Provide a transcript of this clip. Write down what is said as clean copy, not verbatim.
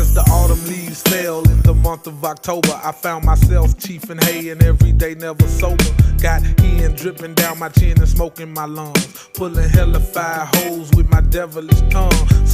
as the autumn leaves fell in the month of October, I found myself chiefing hay and every day never sober. Got hen dripping down my chin and smoking my lungs, pulling hella fire hoes with my devilish tongue.